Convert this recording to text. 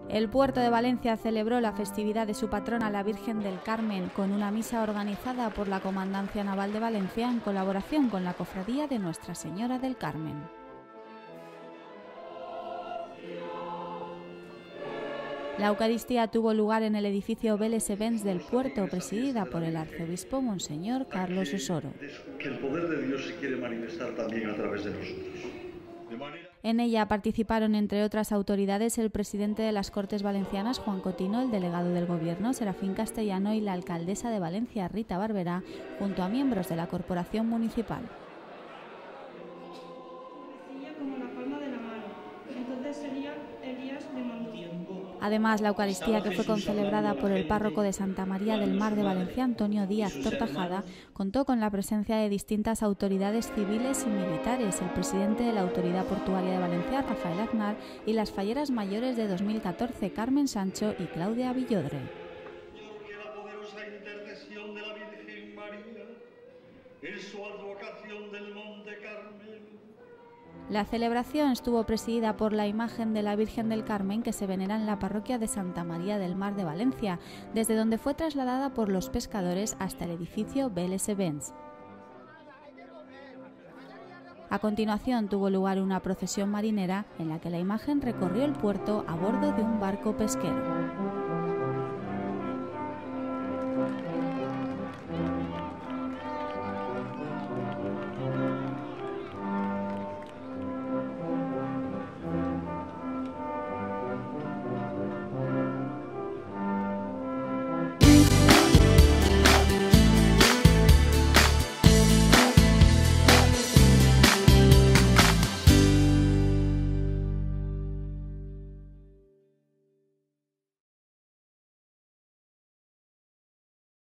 El puerto de Valencia celebró la festividad de su patrona, la Virgen del Carmen, con una misa organizada por la Comandancia Naval de Valencia en colaboración con la Cofradía de Nuestra Señora del Carmen. La Eucaristía tuvo lugar en el edificio Vélez-Events del puerto, presidida por el arzobispo Monseñor Carlos Osoro. Que el poder de Dios se quiere manifestar también a través de nosotros. En ella participaron, entre otras autoridades, el presidente de las Cortes Valencianas, Juan Cotino, el delegado del Gobierno, Serafín Castellano, y la alcaldesa de Valencia, Rita Barberá, junto a miembros de la Corporación Municipal. Además, la Eucaristía, que fue concelebrada por el párroco de Santa María del Mar de Valencia, Antonio Díaz Tortajada, contó con la presencia de distintas autoridades civiles y militares, el presidente de la Autoridad Portuaria de Valencia, Rafael Aznar, y las falleras mayores de 2014, Carmen Sancho y Claudia Villodre. Que la poderosa intercesión de la Virgen María en su advocación del Monte Carmelo. La celebración estuvo presidida por la imagen de la Virgen del Carmen, que se venera en la parroquia de Santa María del Mar de Valencia, desde donde fue trasladada por los pescadores hasta el edificio Vélez-Events. A continuación tuvo lugar una procesión marinera en la que la imagen recorrió el puerto a bordo de un barco pesquero.